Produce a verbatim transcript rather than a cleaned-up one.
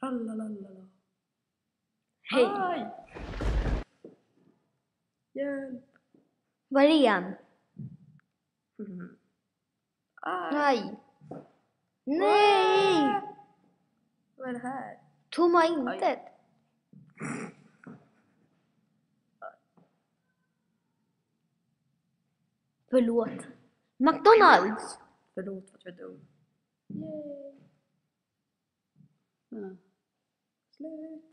Tralalala. Hej. Aj! Hjälp. Var är han? Mm. Aj. Nej. Nej! Vad är det här? Tomma intet. Förlåt. McDonalds. Förlåt för att jag är dum. Yay. Mm. Slut.